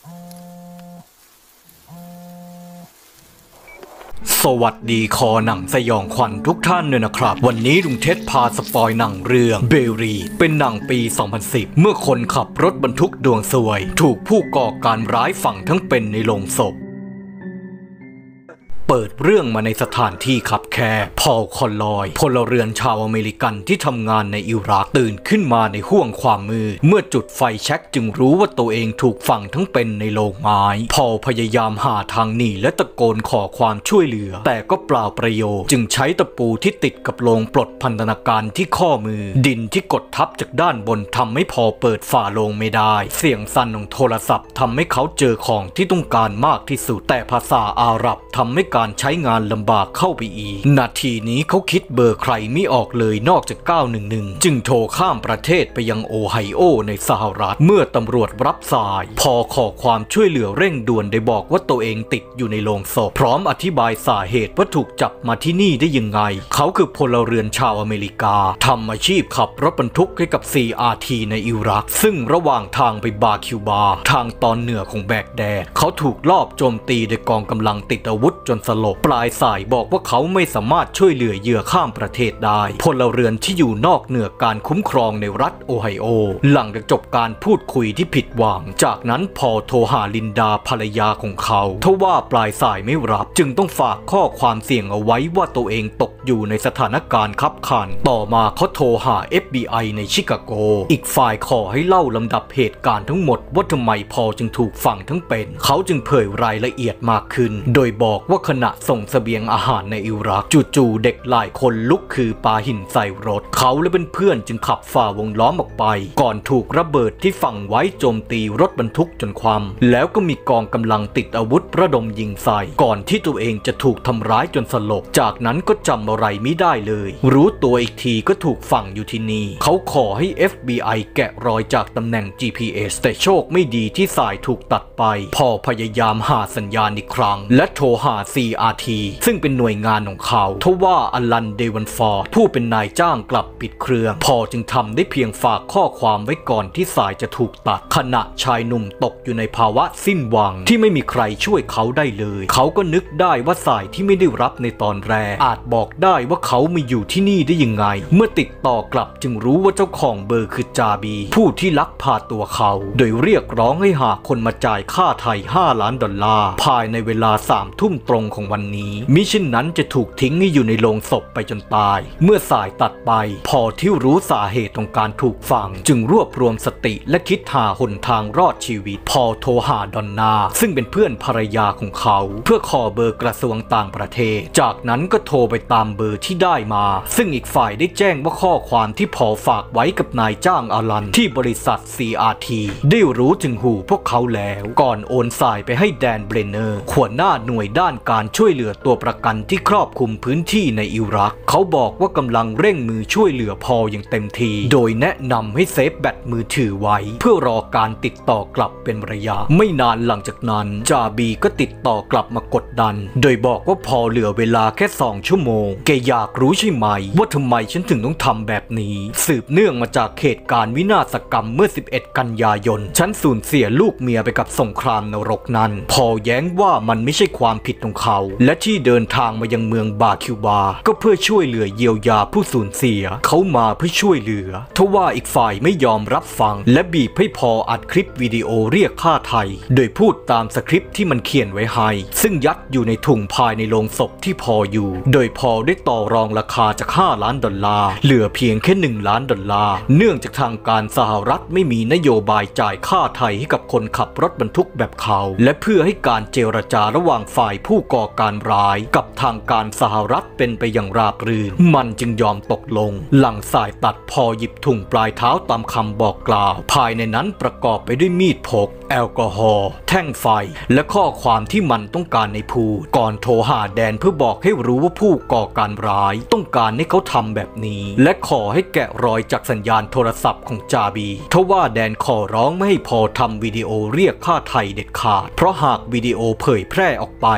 สวัสดีคอหนังสยองขวัญทุกท่านด้วยนะครับวันนี้ลุงเท็ดพาสปอยหนังเรื่องเบรีเป็นหนังปี 2010 เมื่อคนขับรถบรรทุกดวงซวยถูกผู้ก่อการร้ายฝังทั้งเป็นในโลงศพเปิดเรื่องมาในสถานที่คับแคบพอล คอนลอยพลเรือนชาวอเมริกันที่ทำงานในอิรักตื่นขึ้นมาในห้วงความมืดเมื่อจุดไฟแช็กจึงรู้ว่าตัวเองถูกฝังทั้งเป็นในโลงไม้พอลพยายามหาทางหนีและตะโกนขอความช่วยเหลือแต่ก็เปล่าประโยชน์จึงใช้ตะปูที่ติดกับโลงปลดพันธนาการที่ข้อมือดินที่กดทับจากด้านบนทำให้พอเปิดฝาโลงไม่ได้เสียงสั่นของโทรศัพท์ทำให้เขาเจอของที่ต้องการมากที่สุดแต่ภาษาอาหรับทำให้การใช้งานลำบากเข้าไปอีกนาทีนี้เขาคิดเบอร์ใครไม่ออกเลยนอกจาก911จึงโทรข้ามประเทศไปยังโอไฮโอในสหรัฐเมื่อตำรวจรับสายพอขอความช่วยเหลือเร่งด่วนได้บอกว่าตัวเองติดอยู่ในโลงศพพร้อมอธิบายสาเหตุว่าถูกจับมาที่นี่ได้ยังไงเขาคือพลเรือนชาวอเมริกาทำอาชีพขับรถบรรทุกให้กับ CRT ในอิรักซึ่งระหว่างทางไปบาคิวบาทางตอนเหนือของแบกแดดเขาถูกลอบโจมตีโดยกองกำลังติดอาวุธจนสลบปลายสายบอกว่าเขาไม่สามารถช่วยเหลือเหยื่อข้ามประเทศได้พลเรือนที่อยู่นอกเหนือการคุ้มครองในรัฐโอไฮโอหลังจากจบการพูดคุยที่ผิดหวังจากนั้นพอโทรหาลินดาภรรยาของเขาทว่าปลายสายไม่รับจึงต้องฝากข้อความเสี่ยงเอาไว้ว่าตัวเองตกอยู่ในสถานการณ์คับขันต่อมาเขาโทรหา FBI ในชิคาโกอีกฝ่ายขอให้เล่าลำดับเหตุการณ์ทั้งหมดว่าทำไมพอจึงถูกฝังทั้งเป็นเขาจึงเผยรายละเอียดมากขึ้นโดยบอกว่าขณะส่งเสบียงอาหารในอิรักจู่ๆเด็กหลายคนลุกคือปาหินใส่รถเขาและเพื่อนๆจึงขับฝ่าวงล้อมออกไปก่อนถูกระเบิดที่ฝังไว้โจมตีรถบรรทุกจนคว่ำแล้วก็มีกองกำลังติดอาวุธระดมยิงใส่ก่อนที่ตัวเองจะถูกทำร้ายจนสลบจากนั้นก็จำอะไรไม่ได้เลยรู้ตัวอีกทีก็ถูกฝังอยู่ที่นี่เขาขอให้ FBI แกะรอยจากตำแหน่ง GPS แต่โชคไม่ดีที่สายถูกตัดไปพอพยายามหาสัญญาณอีกครั้งและโทรหา CRT ซึ่งเป็นหน่วยงานของเขาทว่าอลันเดวันฟอร์ดผู้เป็นนายจ้างกลับปิดเครื่องพอจึงทำได้เพียงฝากข้อความไว้ก่อนที่สายจะถูกตัดขณะชายหนุ่มตกอยู่ในภาวะสิ้นหวังที่ไม่มีใครช่วยเขาได้เลยเขาก็นึกได้ว่าสายที่ไม่ได้รับในตอนแรกอาจบอกได้ว่าเขามาอยู่ที่นี่ได้ยังไงเมื่อติดต่อกลับจึงรู้ว่าเจ้าของเบอร์คือจาบีผู้ที่ลักพาตัวเขาโดยเรียกร้องให้หาคนมาจ่ายค่าไถ่$5 ล้านภายในเวลา3 ทุ่มตรงของวันนี้มิเช่นนั้นจะถูกทิ้งให้อยู่ในโลงศพไปจนตายเมื่อสายตัดไปพอที่รู้สาเหตุของการถูกฝังจึงรวบรวมสติและคิดหาหนทางรอดชีวิตพอโทรหาดอนนาซึ่งเป็นเพื่อนภรรยาของเขาเพื่อขอเบอร์กระทรวงต่างประเทศจากนั้นก็โทรไปตามเบอร์ที่ได้มาซึ่งอีกฝ่ายได้แจ้งว่าข้อความที่พอฝากไว้กับนายจ้างอลันที่บริษัท CRT ได้รู้ถึงหูพวกเขาแล้วก่อนโอนสายไปให้แดนเบรเนอร์หัวหน้าหน่วยด้านการช่วยเหลือตัวประกันที่ครอบคลุมพื้นที่ในอิรักเขาบอกว่ากำลังเร่งมือช่วยเหลือพออย่างเต็มทีโดยแนะนำให้เซฟแบตมือถือไว้เพื่อรอการติดต่อกลับเป็นระยะไม่นานหลังจากนั้นจาบีก็ติดต่อกลับมากดดันโดยบอกว่าพอเหลือเวลาแค่2 ชั่วโมงแกอยากรู้ใช่ไหมว่าทำไมฉันถึงต้องทำแบบนี้สืบเนื่องมาจากเหตุการณ์วินาศกรรมเมื่อ11 กันยายนฉันสูญเสียลูกเมียไปกับสงครามนรกนั้นพอแย้งว่ามันไม่ใช่ความผิดของเขาและที่เดินทางมายังเมืองบาคิวบาก็เพื่อช่วยเหลือเยียวยาผู้สูญเสียเขามาเพื่อช่วยเหลือทว่าอีกฝ่ายไม่ยอมรับฟังและบีบให้พออัดคลิปวิดีโอเรียกค่าไถ่โดยพูดตามสคริปต์ที่มันเขียนไว้ให้ซึ่งยัดอยู่ในถุงภายในโลงศพที่พออยู่โดยพอได้ต่อรองราคาจาก$5 ล้านเหลือเพียงแค่$1 ล้านเนื่องจากทางการสหรัฐไม่มีนโยบายจ่ายค่าไถ่ให้กับคนขับรถบรรทุกแบบเขาและเพื่อให้การเจรจาระหว่างฝ่ายผู้ก่อการร้ายกับทางการสหรัฐเป็นไปอย่างราบรื่นมันจึงยอมตกลงหลังสายตัดพอหยิบถุงปลายเท้าตามคำบอกกล่าวภายในนั้นประกอบไปด้วยมีดพกแอลกอฮอล์แท่งไฟและข้อความที่มันต้องการในพูดก่อนโทรหาแดนเพื่อบอกให้รู้ว่าผู้ก่อการร้ายต้องการให้เขาทำแบบนี้และขอให้แกะรอยจากสัญญาณโทรศัพท์ของจาบีทว่าแดนขอร้องไม่ให้พอทำวิดีโอเรียกค่าไถ่เด็ดขาดเพราะหากวิดีโอเผยแพร่ออกไปมัน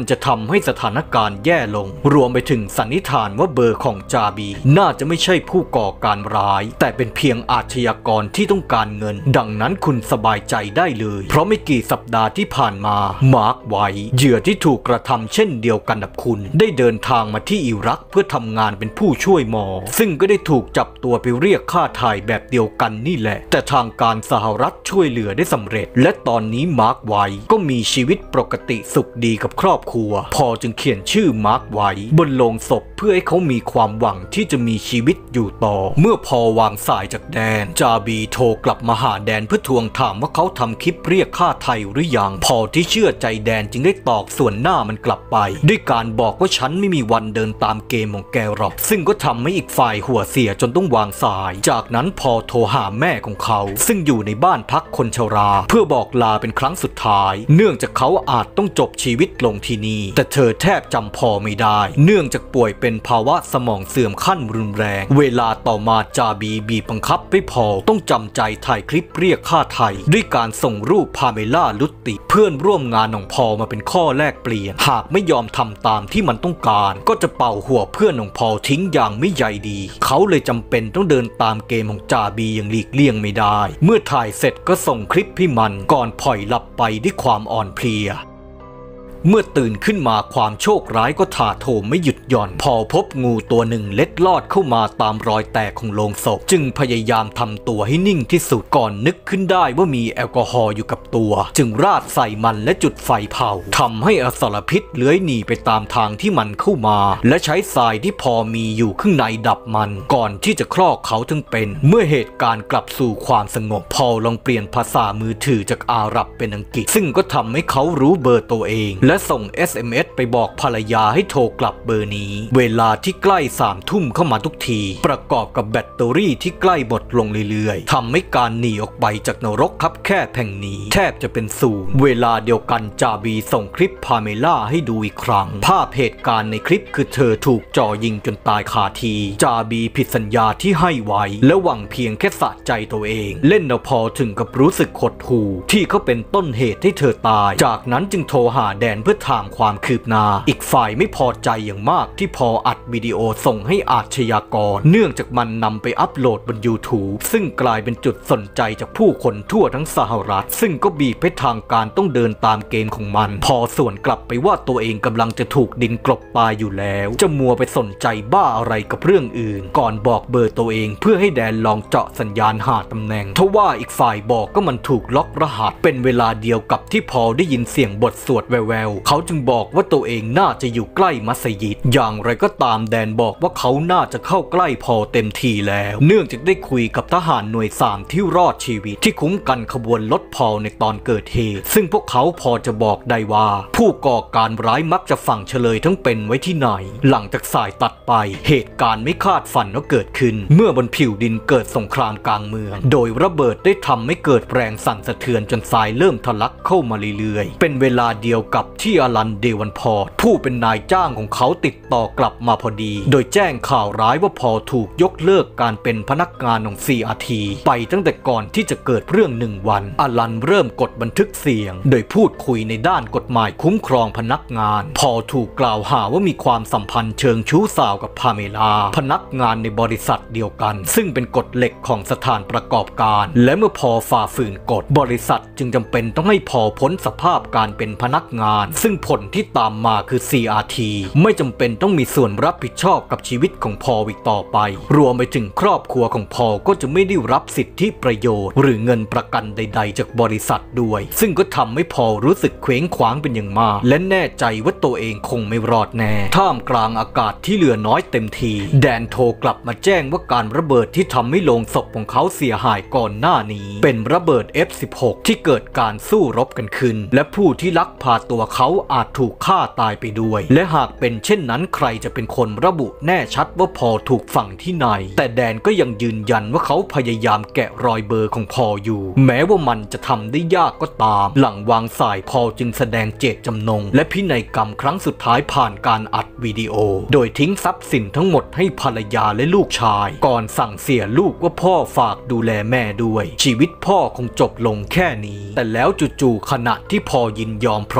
จะทำให้สถานการณ์แย่ลงรวมไปถึงสันนิษฐานว่าเบอร์ของจาบีน่าจะไม่ใช่ผู้ก่อการร้ายแต่เป็นเพียงอาชญากรที่ต้องการเงินดังนั้นคุณสบายใจได้เลยเพราะไม่กี่สัปดาห์ที่ผ่านมามาร์คไว้เหยื่อที่ถูกกระทำเช่นเดียวกันกับคุณได้เดินทางมาที่อิรักเพื่อทำงานเป็นผู้ช่วยหมอซึ่งก็ได้ถูกจับตัวไปเรียกค่าไถ่แบบเดียวกันนี่แหละแต่ทางการสหรัฐช่วยเหลือได้สำเร็จและตอนนี้มาร์คไว้ก็มีชีวิตปกติสุขดีกับครอบครัวพอจึงเขียนชื่อมาร์คไว้บนโลงศพเพื่อให้เขามีความหวังที่จะมีชีวิตอยู่ต่อเมื่อพอวางสายจากแดนจาบีโทรกลับมาหาแดนเพื่อทวงถามว่าเขาทำคลิปเรียกค่าไถ่หรือยังพอที่เชื่อใจแดนจึงได้ตอกส่วนหน้ามันกลับไปด้วยการบอกว่าฉันไม่มีวันเดินตามเกมของแกหรอกซึ่งก็ทำให้อีกฝ่ายหัวเสียจนต้องวางสายจากนั้นพอโทรหาแม่ของเขาซึ่งอยู่ในบ้านพักคนชราเพื่อบอกลาเป็นครั้งสุดท้ายเนื่องจากเขาอาจต้องจบชีวิตลงที่นี่แต่เธอแทบจำพอไม่ได้เนื่องจากป่วยเป็นภาวะสมองเสื่อมขั้นรุนแรงเวลาต่อมาจาบีบีบบังคับให้พอต้องจำใจถ่ายคลิปเรียกค่าไถ่ด้วยการส่งรูปพาเมล่าลุตติเพื่อนร่วมงานของพอมาเป็นข้อแลกเปลี่ยนหากไม่ยอมทำตามที่มันต้องการก็จะเป่าหัวเพื่อนของพอทิ้งอย่างไม่ใยดีเขาเลยจำเป็นต้องเดินตามเกมของจาบีอย่างหลีกเลี่ยงไม่ได้เมื่อถ่ายเสร็จก็ส่งคลิปให้มันก่อนปล่อยหลับไปด้วยความอ่อนเพลียเมื่อตื่นขึ้นมาความโชคร้ายก็ถาโถมไม่หยุดหย่อนพอพบงูตัวหนึ่งเล็ดลอดเข้ามาตามรอยแตกของโลงศพจึงพยายามทำตัวให้นิ่งที่สุดก่อนนึกขึ้นได้ว่ามีแอลกอฮอล์อยู่กับตัวจึงราดใส่มันและจุดไฟเผาทำให้อสรพิษเลื้อยหนีไปตามทางที่มันเข้ามาและใช้ทรายที่พอมีอยู่ข้างในดับมันก่อนที่จะคลอกเขาทั้งเป็นเมื่อเหตุการณ์กลับสู่ความสงบพอลองเปลี่ยนภาษามือถือจากอาหรับเป็นอังกฤษซึ่งก็ทำให้เขารู้เบอร์ตัวเองและส่ง SMS ไปบอกภรรยาให้โทรกลับเบอร์นี้เวลาที่ใกล้3 ทุ่มเข้ามาทุกทีประกอบกับแบตเตอรี่ที่ใกล้หมดลงเรื่อยๆทำให้การหนีออกไปจากนรกคับแคบแห่งนี้แทบจะเป็นศูนย์เวลาเดียวกันจาบีส่งคลิปพาเมล่าให้ดูอีกครั้งภาพเหตุการณ์ในคลิปคือเธอถูกจ่อยิงจนตายคาทีจาบีผิดสัญญาที่ให้ไว้และหวังเพียงแค่สะใจตัวเองเล่นเอาพอถึงกับรู้สึกหดหู่ที่เขาเป็นต้นเหตุให้เธอตายจากนั้นจึงโทรหาแดนเพื่อถามความคืบหน้าอีกฝ่ายไม่พอใจอย่างมากที่พออัดวิดีโอส่งให้อาชญากรเนื่องจากมันนำไปอัปโหลดบน YouTube ซึ่งกลายเป็นจุดสนใจจากผู้คนทั่วทั้งสหรัฐซึ่งก็บีบให้ทางการต้องเดินตามเกมของมันพอส่วนกลับไปว่าตัวเองกำลังจะถูกดินกลบตายอยู่แล้วจะมัวไปสนใจบ้าอะไรกับเรื่องอื่นก่อนบอกเบอร์ตัวเองเพื่อให้แดนลองเจาะสัญญาณหาตำแหน่งทว่าอีกฝ่ายบอกก็มันถูกล็อกรหัสเป็นเวลาเดียวกับที่พอได้ยินเสียงบทสวดแววๆเขาจึงบอกว่าตัวเองน่าจะอยู่ใกล้มัสยิดอย่างไรก็ตามแดนบอกว่าเขาน่าจะเข้าใกล้พอเต็มทีแล้วเนื่องจากได้คุยกับทหารหน่วย3ที่รอดชีวิตที่คุ้มกันขบวนรถพอในตอนเกิดเหตุซึ่งพวกเขาพอจะบอกได้ว่าผู้ก่อการร้ายมักจะฝังเฉลยทั้งเป็นไว้ที่ไหนหลังจากสายตัดไปเหตุการณ์ไม่คาดฝันก็เกิดขึ้นเมื่อบนผิวดินเกิดสงครามกลางเมืองโดยระเบิดได้ทำให้เกิดแรงสั่นสะเทือนจนทรายเริ่มทะลักเข้ามาเรื่อยๆเป็นเวลาเดียวกับที่อลันเดวันพอร์ตผู้เป็นนายจ้างของเขาติดต่อกลับมาพอดีโดยแจ้งข่าวร้ายว่าพอถูกยกเลิกการเป็นพนักงานของ CRT ไปตั้งแต่ก่อนที่จะเกิดเรื่อง1 วันอลันเริ่มกดบันทึกเสียงโดยพูดคุยในด้านกฎหมายคุ้มครองพนักงานพอถูกกล่าวหาว่ามีความสัมพันธ์เชิงชู้สาวกับพาเมลาพนักงานในบริษัทเดียวกันซึ่งเป็นกฎเหล็กของสถานประกอบการและเมื่อพอฝ่าฝืนกฎบริษัทจึงจำเป็นต้องให้พอพ้นสภาพการเป็นพนักงานซึ่งผลที่ตามมาคือ CRT ไม่จำเป็นต้องมีส่วนรับผิดชอบกับชีวิตของพออีกต่อไปรวมไปถึงครอบครัวของพอก็จะไม่ได้รับสิทธิประโยชน์หรือเงินประกันใดๆจากบริษัทด้วยซึ่งก็ทำให้พอรู้สึกเคว้งคว้างเป็นอย่างมากและแน่ใจว่าตัวเองคงไม่รอดแน่ท่ามกลางอากาศที่เหลือน้อยเต็มทีแดนโทรกลับมาแจ้งว่าการระเบิดที่ทำให้โลงศพของเขาเสียหายก่อนหน้านี้เป็นระเบิด F16 ที่เกิดการสู้รบกันขึ้นและผู้ที่ลักพาตัวเขาอาจถูกฆ่าตายไปด้วยและหากเป็นเช่นนั้นใครจะเป็นคนระบุแน่ชัดว่าพอถูกฝังที่ไหนแต่แดนก็ยังยืนยันว่าเขาพยายามแกะรอยเบอร์ของพออยู่แม้ว่ามันจะทำได้ยากก็ตามหลังวางสายพอจึงแสดงเจตจำนงและพินัยกรรมครั้งสุดท้ายผ่านการอัดวิดีโอโดยทิ้งทรัพย์สินทั้งหมดให้ภรรยาและลูกชายก่อนสั่งเสียลูกว่าพ่อฝากดูแลแม่ด้วยชีวิตพ่อคงจบลงแค่นี้แต่แล้วจู่ๆขณะที่พอยินยอมพร้อมใจ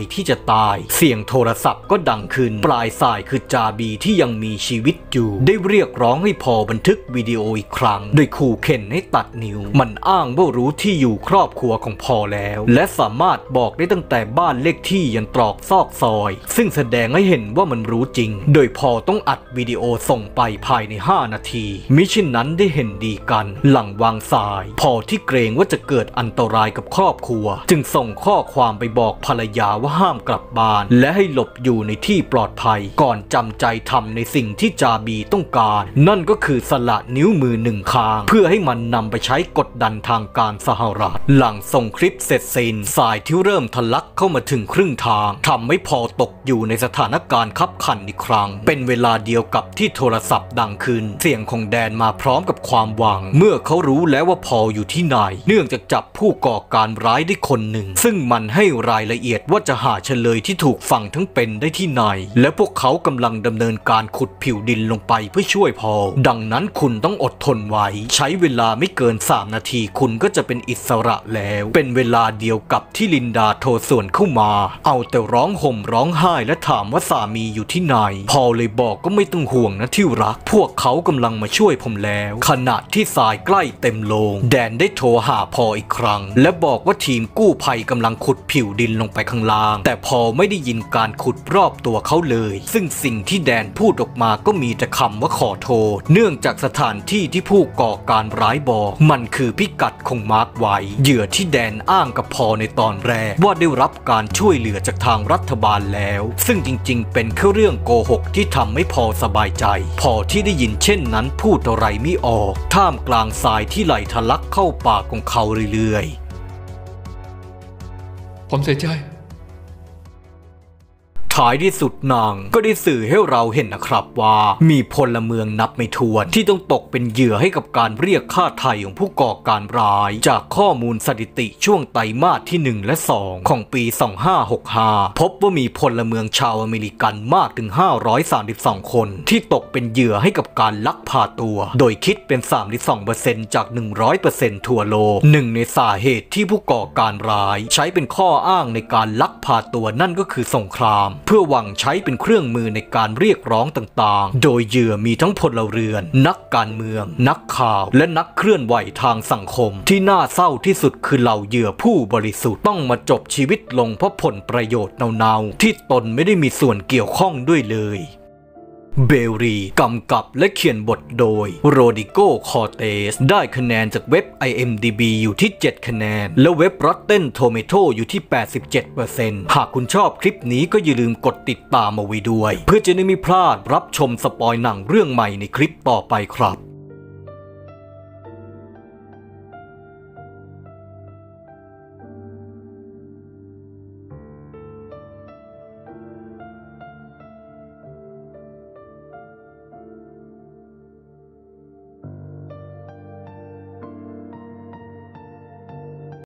ที่จะตายเสียงโทรศัพท์ก็ดังขึ้นปลายสายคือจาบีที่ยังมีชีวิตอยู่ได้เรียกร้องให้พอบันทึกวิดีโออีกครั้งโดยขู่เข็นให้ตัดนิ้วมันอ้างว่ารู้ที่อยู่ครอบครัวของพอแล้วและสามารถบอกได้ตั้งแต่บ้านเลขที่ยันตรอกซอกซอยซึ่งแสดงให้เห็นว่ามันรู้จริงโดยพอต้องอัดวิดีโอส่งไปภายใน5 นาทีมิฉะนั้นได้เห็นดีกันหลังวางสายพอที่เกรงว่าจะเกิดอันตรายกับครอบครัวจึงส่งข้อความไปบอกภรรยาว่าห้ามกลับบ้านและให้หลบอยู่ในที่ปลอดภัยก่อนจำใจทำในสิ่งที่จาบีต้องการนั่นก็คือสละนิ้วมือ1 ข้างเพื่อให้มันนำไปใช้กดดันทางการสหรัฐหลังส่งคลิปเสร็จสิ้นสายที่เริ่มทะลักเข้ามาถึงครึ่งทางทำให้พอตกอยู่ในสถานการณ์คับขันอีกครั้งเป็นเวลาเดียวกับที่โทรศัพท์ดังขึ้นเสียงของแดนมาพร้อมกับความหวังเมื่อเขารู้แล้วว่าพออยู่ที่ไหนเนื่องจากจับผู้ก่อการร้ายได้คนหนึ่งซึ่งมันให้รายละเอียดว่าจะหาเฉลยที่ถูกฝังทั้งเป็นได้ที่ไหนและพวกเขากำลังดำเนินการขุดผิวดินลงไปเพื่อช่วยพอดังนั้นคุณต้องอดทนไว้ใช้เวลาไม่เกิน3 นาทีคุณก็จะเป็นอิสระแล้วเป็นเวลาเดียวกับที่ลินดาโทรสวนเข้ามาเอาแต่ร้องห่มร้องไห้และถามว่าสามีอยู่ที่ไหนพอเลยบอกก็ไม่ต้องห่วงนะที่รักพวกเขากำลังมาช่วยผมแล้วขณะที่ทรายใกล้เต็มโลงแดนได้โทรหาพออีกครั้งและบอกว่าทีมกู้ภัยกำลังขุดผิวดินลงไปข้างล่างแต่พอไม่ได้ยินการขุดรอบตัวเขาเลยซึ่งสิ่งที่แดนพูดออกมาก็มีแต่คำว่าขอโทษเนื่องจากสถานที่ที่ผู้ก่อการร้ายบอกมันคือพิกัดของมาร์คไว้เหยื่อที่แดนอ้างกับพอในตอนแรกว่าได้รับการช่วยเหลือจากทางรัฐบาลแล้วซึ่งจริงๆเป็นแค่เรื่องโกหกที่ทำให้พอสบายใจพอที่ได้ยินเช่นนั้นพูดอะไรไม่ออกท่ามกลางทรายที่ไหลทะลักเข้าปากของเขาเรื่อยๆผมเสียใจท้ายที่สุดนางก็ได้สื่อให้เราเห็นนะครับว่ามีพลเมืองนับไม่ถ้วนที่ต้องตกเป็นเหยื่อให้กับการเรียกค่าไถ่ของผู้ก่อการร้ายจากข้อมูลสถิติช่วงไตรมาสที่1และ2ของปี2565พบว่ามีพลเมืองชาวอเมริกันมากถึง532คนที่ตกเป็นเหยื่อให้กับการลักพาตัวโดยคิดเป็น 32% จาก 100% ทั่วโลกหนึ่งในสาเหตุที่ผู้ก่อการร้ายใช้เป็นข้ออ้างในการลักพาตัวนั่นก็คือสงครามเพื่อหวังใช้เป็นเครื่องมือในการเรียกร้องต่างๆโดยเหยื่อมีทั้งพลเรือนนักการเมืองนักข่าวและนักเคลื่อนไหวทางสังคมที่น่าเศร้าที่สุดคือเหล่าเหยื่อผู้บริสุทธิ์ต้องมาจบชีวิตลงเพราะผลประโยชน์เนาๆที่ตนไม่ได้มีส่วนเกี่ยวข้องด้วยเลยเบลรีกำกับและเขียนบทโดยโรดิโก คอร์เตสได้คะแนนจากเว็บ IMDb อยู่ที่7 คะแนนและเว็บ Rotten Tomato อยู่ที่ 87% หากคุณชอบคลิปนี้ก็อย่าลืมกดติดตามเอาไว้ด้วยเพื่อจะได้ไม่พลาดรับชมสปอยหนังเรื่องใหม่ในคลิปต่อไปครับ